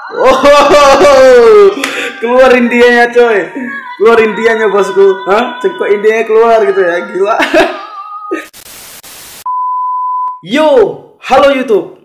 Oh, keluar Indianya coy, keluar Indianya bosku. Hah? Cengkok Indianya keluar gitu ya, gila. Yo, halo YouTube.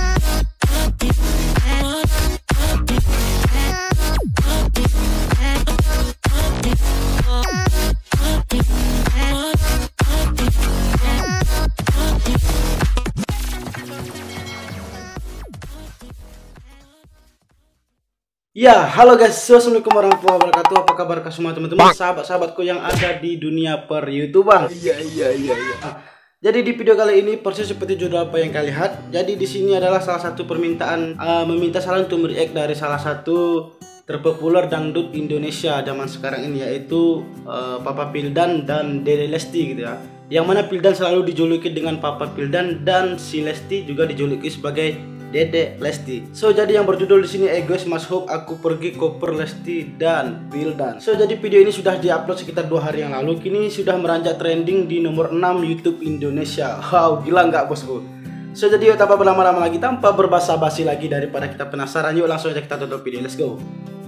Ya, halo guys, assalamualaikum warahmatullahi wabarakatuh. Apa kabar semua teman-teman, sahabat-sahabatku yang ada di dunia per YouTuber? Iya. Jadi di video kali ini persis seperti judul apa yang kalian lihat. Jadi di sini adalah salah satu permintaan meminta saran untuk react dari salah satu terpopuler dangdut Indonesia zaman sekarang ini, yaitu Papa Pildan dan Dede Lesti gitu ya. Yang mana Pildan selalu dijuluki dengan Papa Pildan dan si Lesti juga dijuluki sebagai Dede Lesti. So jadi yang berjudul di sini Egois Mas Hope Aku Pergi Koper Lesti dan Pildan. So jadi video ini sudah diupload sekitar 2 hari yang lalu. Kini sudah meranjak trending di nomor 6 YouTube Indonesia. Wow, gila nggak bosku? So jadi yuk tanpa berlama-lama lagi, tanpa berbasa-basi lagi, daripada kita penasaran, yuk langsung aja kita tonton video. Let's go.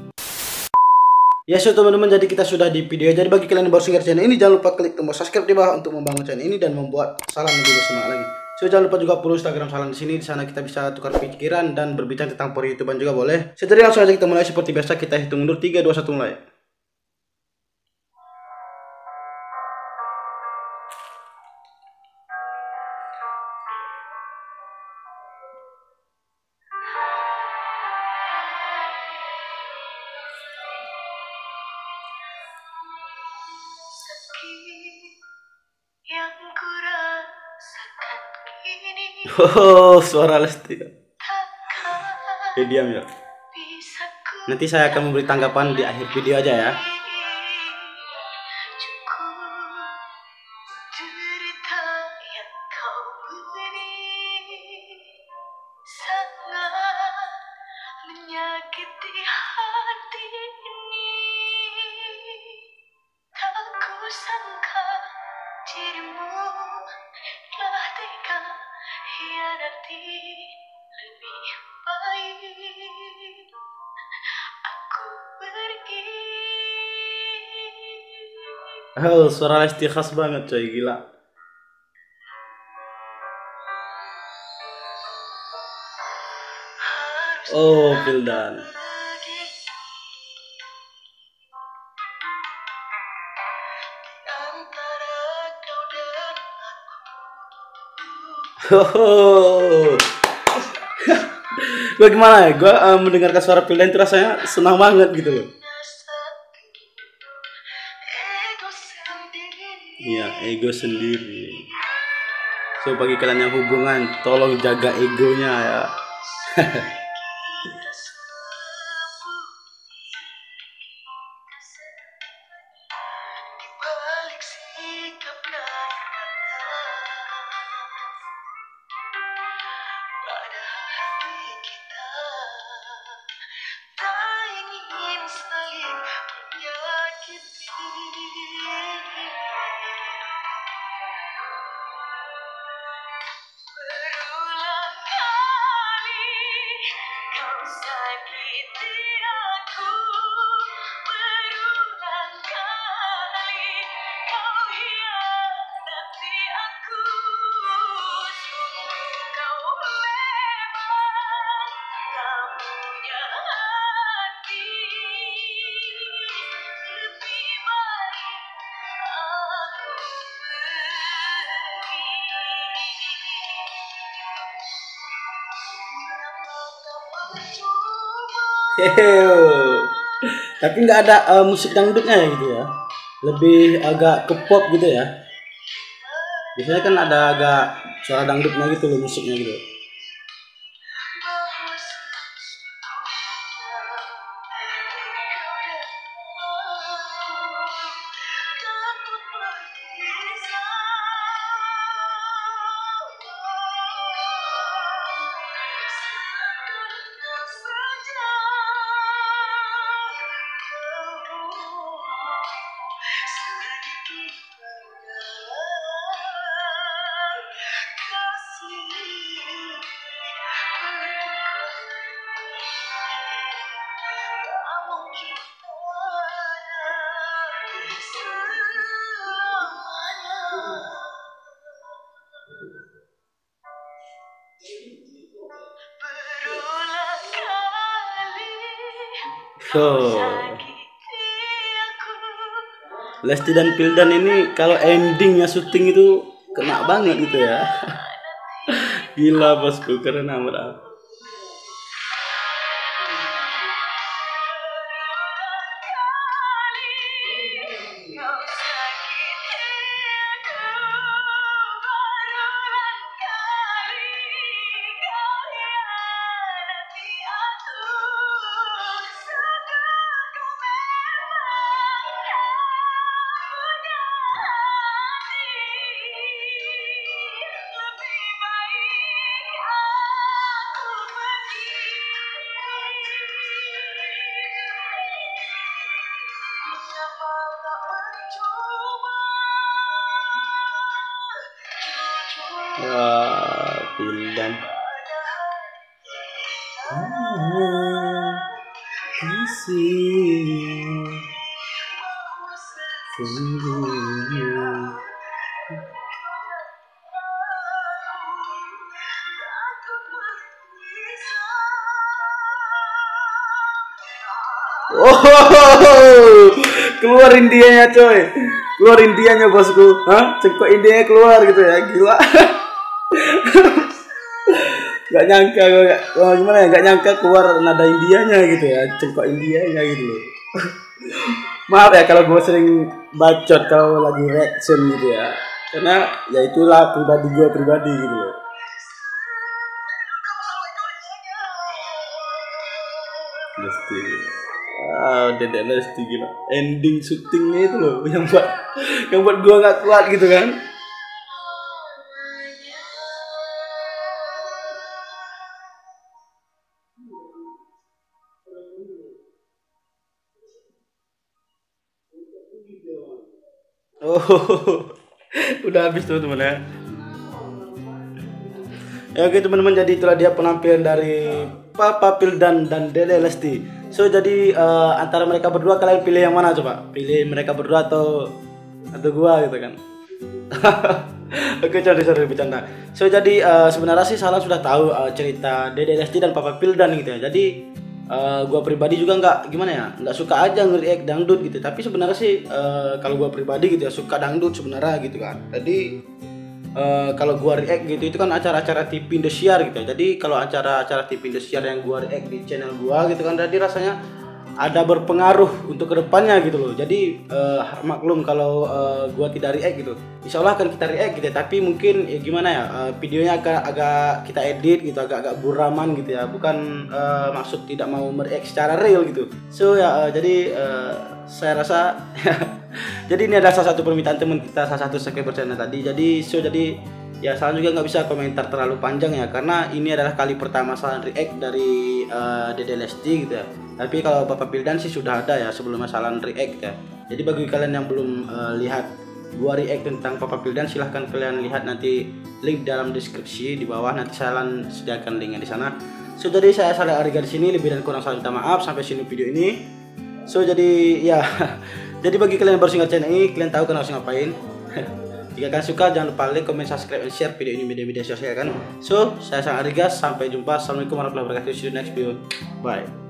Ya so teman-teman, jadi kita sudah di video. Jadi bagi kalian yang baru singgah channel ini, jangan lupa klik tombol subscribe di bawah untuk membangun channel ini dan membuat salam lebih bersemangat lagi. So jangan lupa juga follow Instagram Salam di sini. Di sana kita bisa tukar pikiran dan berbicara tentang per YouTubean juga boleh. So jadi langsung aja kita mulai seperti biasa, kita hitung mundur 3 2 1 mulai. Yang kurasakan kini. Oh, suara Lesti. Diam ya. Nanti saya akan memberi tanggapan di akhir video aja ya. Menyakiti hati ini, tak kusangka dirimu telah tega hianati. Lebih baik aku pergi. Oh, suara Lesti khas banget coy, gila. Oh, Pildan. Oh, gue gimana ya? Gue mendengarkan suara Pildan itu rasanya senang banget gitu loh. Iya, ego sendiri. So bagi kalian yang hubungan, tolong jaga egonya ya. Berulang kali kau sakiti aku, berulang kali kau hianati aku. Sungguh kau memang tak punya hati. Lebih baik aku pergi. Hehehe. Tapi nggak ada musik dangdutnya ya gitu ya. Lebih agak ke pop gitu ya. Biasanya kan ada agak suara dangdutnya gitu loh, musiknya gitu. Tuh. Lesti dan Pildan ini kalau endingnya syuting itu kena banget gitu ya. Gila bosku, keren amat. Wah, Pildan. Kasih sungguhnya. Oh, keluar Indianya coy, keluar Indianya bosku, cengkok Indianya keluar gitu ya, gila. Gak nyangka, gimana ya, gak nyangka keluar nada Indianya gitu ya, cengkok Indianya gitu loh. Maaf ya kalau gue sering bacot kalau lagi reaction gitu ya, karena ya itulah gue pribadi gitu loh. Lesti, Dedek Lesti gila, ending syutingnya itu loh yang buat gue nggak kuat gitu kan. Oh, udah habis tuh teman ya. Ya oke teman-teman, jadi itulah dia penampilan dari Papa Pildan dan Dede Lesti. So jadi antara mereka berdua kalian pilih yang mana coba? Pilih mereka berdua atau gua gitu kan? Oke, sorry bercanda. So jadi sebenarnya sih Salam sudah tahu cerita Dede Lesti dan Papa Pildan gitu ya. Jadi gua pribadi juga nggak suka aja nge-react dangdut gitu. Tapi sebenarnya sih kalau gua pribadi gitu ya suka dangdut sebenarnya gitu kan. Jadi kalau gua react gitu itu kan acara-acara TV Indosiar gitu ya. Jadi kalau acara-acara TV Indosiar yang gua react di channel gua gitu kan, jadi rasanya ada berpengaruh untuk kedepannya gitu loh. Jadi maklum kalau gua tidak react gitu, insya Allah akan kita react gitu ya. Tapi mungkin ya gimana ya, videonya agak kita edit gitu, agak buraman gitu ya. Bukan maksud tidak mau mereact secara real gitu. So ya jadi saya rasa jadi ini adalah salah satu permintaan teman kita, salah satu subscriber channel tadi. Jadi ya Salam juga nggak bisa komentar terlalu panjang ya, karena ini adalah kali pertama Salam react dari Dede Lesti gitu ya. Tapi kalau Papa Pildan sih sudah ada ya sebelumnya Salam react ya. Jadi bagi kalian yang belum lihat gua react tentang Papa Pildan, silahkan kalian lihat nanti link dalam deskripsi di bawah, nanti Salam sediakan linknya di sana. So jadi saya Saleh Ariga di sini, lebih dan kurang saya minta maaf. Sampai sini video ini. So jadi ya jadi bagi kalian yang baru singgah channel ini, kalian tahu kan harus ngapain. Jika kalian suka jangan lupa like, comment, subscribe, dan share video ini media sosial kan. So saya Saleh Ariga, sampai jumpa. Assalamualaikum warahmatullahi wabarakatuh. See you next video. Bye.